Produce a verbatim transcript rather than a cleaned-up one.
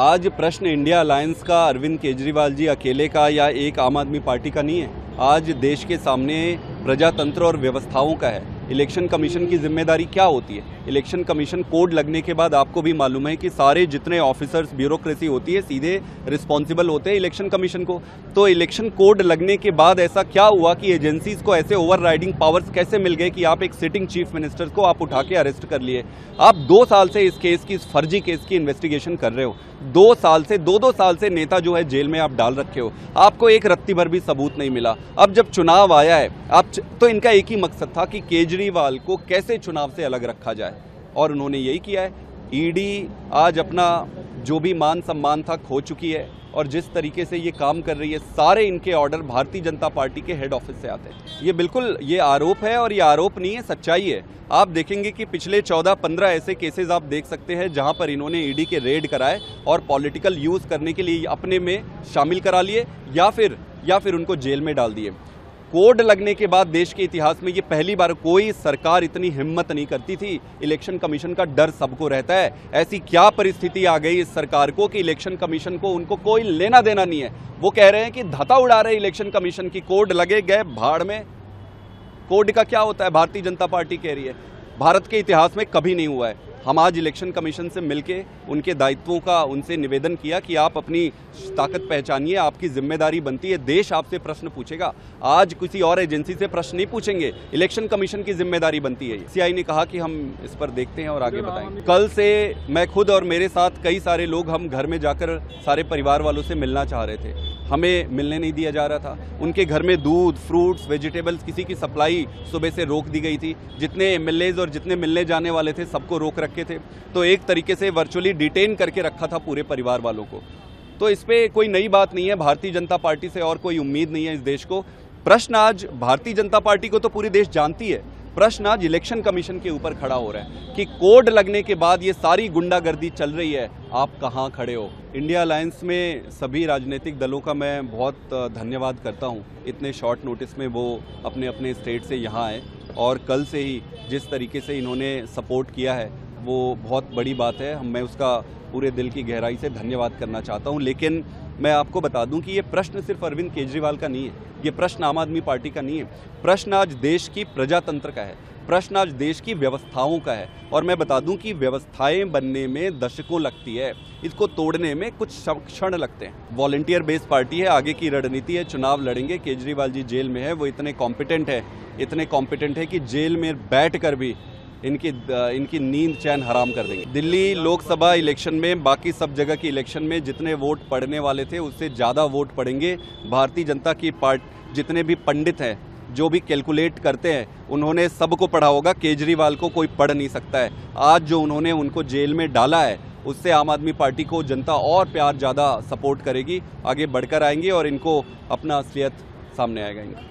आज प्रश्न India alliance का, अरविंद केजरीवाल जी अकेले का या एक आम आदमी पार्टी का नहीं है। आज देश के सामने प्रजातंत्र और व्यवस्थाओं का है। इलेक्शन कमीशन की जिम्मेदारी क्या होती है? इलेक्शन कमीशन कोड लगने के बाद आपको भी मालूम है कि सारे जितने ऑफिसर्स, ब्यूरोक्रेसी होती है, सीधे रिस्पॉन्सिबल होते हैं इलेक्शन कमीशन को। तो इलेक्शन कोड लगने के बाद ऐसा क्या हुआ कि एजेंसीज को ऐसे ओवरराइडिंग पावर्स कैसे मिल गए कि आप एक सिटिंग चीफ मिनिस्टर को आप उठा के अरेस्ट कर लिए? आप दो साल से इस केस की, इस फर्जी केस की इन्वेस्टिगेशन कर रहे हो। दो साल से दो दो साल से नेता जो है जेल में आप डाल रखे हो। आपको एक रत्ती भर भी सबूत नहीं मिला। अब जब चुनाव आया है, आप तो इनका एक ही मकसद था कि केजरीवाल को कैसे चुनाव से अलग रखा जाए, और उन्होंने यही किया है। ईडी आज अपना जो भी मान सम्मान था खो चुकी है, और जिस तरीके से ये काम कर रही है, सारे इनके ऑर्डर भारतीय जनता पार्टी के हेड ऑफिस से आते हैं। ये बिल्कुल ये आरोप है, और ये आरोप नहीं है, सच्चाई है। आप देखेंगे कि पिछले चौदह पंद्रह ऐसे केसेस आप देख सकते हैं जहां पर इन्होंने ईडी के रेड कराए और पॉलिटिकल यूज करने के लिए अपने में शामिल करा लिए, या फिर या फिर उनको जेल में डाल दिए। कोड लगने के बाद देश के इतिहास में ये पहली बार कोई सरकार इतनी हिम्मत नहीं करती थी। इलेक्शन कमीशन का डर सबको रहता है। ऐसी क्या परिस्थिति आ गई इस सरकार को कि इलेक्शन कमीशन को, उनको कोई लेना देना नहीं है। वो कह रहे हैं कि धता उड़ा रहे इलेक्शन कमीशन की, कोड लगे गए भाड़ में। कोड का क्या होता है? भारतीय जनता पार्टी कह रही है भारत के इतिहास में कभी नहीं हुआ है। हम आज इलेक्शन कमीशन से मिलके उनके दायित्वों का उनसे निवेदन किया कि आप अपनी ताकत पहचानिए, आपकी जिम्मेदारी बनती है, देश आपसे प्रश्न पूछेगा। आज किसी और एजेंसी से प्रश्न नहीं पूछेंगे, इलेक्शन कमीशन की जिम्मेदारी बनती है। सीआई ने कहा कि हम इस पर देखते हैं और आगे बताएंगे। कल से मैं खुद और मेरे साथ कई सारे लोग, हम घर में जाकर सारे परिवार वालों से मिलना चाह रहे थे, हमें मिलने नहीं दिया जा रहा था। उनके घर में दूध, फ्रूट्स, वेजिटेबल्स, किसी की सप्लाई सुबह से रोक दी गई थी। जितने एमएलएज और जितने मिलने जाने वाले थे सबको रोक रखे थे। तो एक तरीके से वर्चुअली डिटेन करके रखा था पूरे परिवार वालों को। तो इस पे कोई नई बात नहीं है। भारतीय जनता पार्टी से और कोई उम्मीद नहीं है इस देश को। प्रश्न आज भारतीय जनता पार्टी को तो पूरी देश जानती है, प्रश्न आज इलेक्शन कमीशन के ऊपर खड़ा हो रहा है कि कोड लगने के बाद ये सारी गुंडागर्दी चल रही है, आप कहां खड़े हो? इंडिया अलायंस में सभी राजनीतिक दलों का मैं बहुत धन्यवाद करता हूं। इतने शॉर्ट नोटिस में वो अपने अपने स्टेट से यहां आए, और कल से ही जिस तरीके से इन्होंने सपोर्ट किया है वो बहुत बड़ी बात है। हम मैं उसका पूरे दिल की गहराई से धन्यवाद करना चाहता हूं। लेकिन मैं आपको बता दूं कि ये प्रश्न सिर्फ अरविंद केजरीवाल का नहीं है, ये प्रश्न आम आदमी पार्टी का नहीं है। प्रश्न आज देश की प्रजातंत्र का है, प्रश्न आज देश की व्यवस्थाओं का है। और मैं बता दूं कि व्यवस्थाएं बनने में दशकों लगती है, इसको तोड़ने में कुछ क्षण लगते हैं। वॉलंटियर बेस्ड पार्टी है, आगे की रणनीति है, चुनाव लड़ेंगे। केजरीवाल जी जेल में है, वो इतने कॉम्पिटेंट है, इतने कॉम्पिटेंट है कि जेल में बैठ कर भी इनकी इनकी नींद चैन हराम कर देंगे। दिल्ली लोकसभा इलेक्शन में, बाकी सब जगह की इलेक्शन में जितने वोट पड़ने वाले थे उससे ज़्यादा वोट पड़ेंगे। भारतीय जनता की पार्टी, जितने भी पंडित हैं, जो भी कैलकुलेट करते हैं, उन्होंने सबको पढ़ा होगा, केजरीवाल को कोई पढ़ नहीं सकता है। आज जो उन्होंने उनको जेल में डाला है, उससे आम आदमी पार्टी को जनता और प्यार ज़्यादा सपोर्ट करेगी, आगे बढ़कर आएंगे और इनको अपना असलियत सामने आएगा।